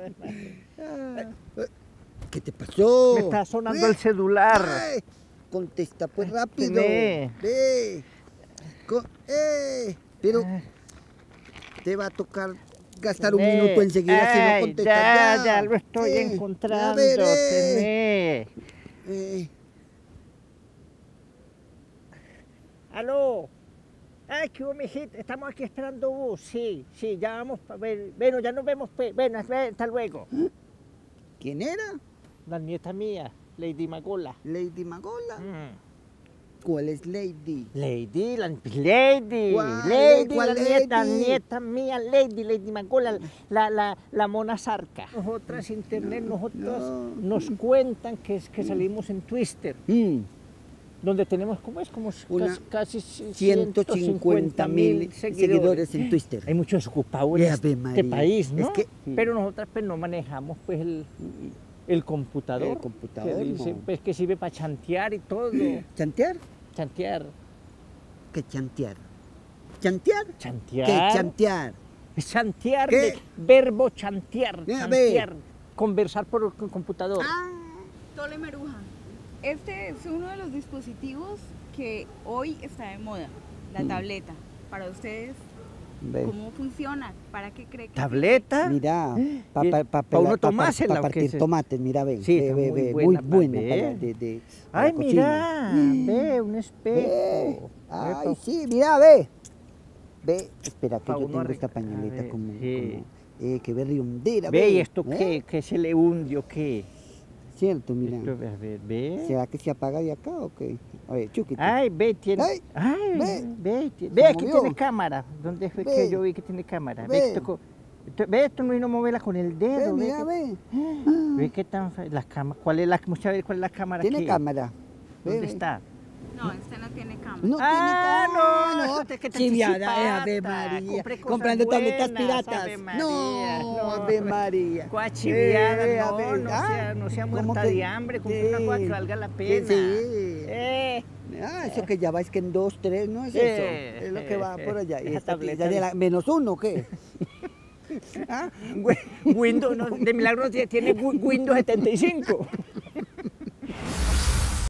¿Qué te pasó? Me está sonando el celular. Ay, contesta pues rápido. Ve. Ve. Pero te va a tocar gastar un minuto enseguida si no contestas ya lo estoy encontrando. A ver, Aló. Ay, ¿qué hubo, mijita? Estamos aquí esperando bus. Sí, ya vamos. Bueno, ya nos vemos. Bueno, hasta luego. ¿Quién era? La nieta mía, Lady Magola. Lady Magola. ¿Cuál es Lady? Lady, ¿Cuál la Lady? nieta mía, Lady Magola, la mona zarca. Nosotras internet, nos cuentan que salimos en Twitter, donde tenemos, ¿cómo es? Como casi 150.000 seguidores en Twitter. Hay muchos ocupados en este país, ¿no? Pero nosotras pues no manejamos pues el computador. El computador, que dice, pues, que sirve para chantear y todo. ¿Chantear? Chantear. ¿Qué chantear? ¿Chantear? Chantear. ¿Qué chantear? Chantear, ¿Qué? verbo chantear. Ver. Conversar por el computador. Tole Meruja. Este es uno de los dispositivos que hoy está de moda, la tableta. Para ustedes, ¿cómo funciona? ¿Para qué cree que ¿Tableta? Mira, para partir tomates, mira, ve. Sí, muy buena. Ay, mira, ve, un espejo. Ay, sí, mira, ve. Ve, espera que yo tengo esta pañoleta como que berriondera. Ve, ¿y esto qué se le hunde o qué? Cierto, mira. Esto, a ver, ve. ¿Será que se apaga de acá o qué? A ver, chúquete. Ay, ve, tiene. Ve, aquí tiene cámara. ¿Dónde fue que yo vi que tiene cámara? Ve, esto no moverla con el dedo. Mira, ve. Ve qué tan la cámara. ¿Cuál es la cámara? Tiene cámara. ¿Dónde está? No, este no tiene cámara. No tiene cámara. No, que te chiviada, Ave María. Comprando tabletas piratas. No, Ave María. Cuachiviada, no sea muerta de hambre, compre una cosa que valga la pena. Sí. Eso que ya va, es que en 2, 3, ¿no es eso? Es lo que va por allá. Y esta tableta de la -1, ¿qué? Windows, de milagro tiene Windows 75.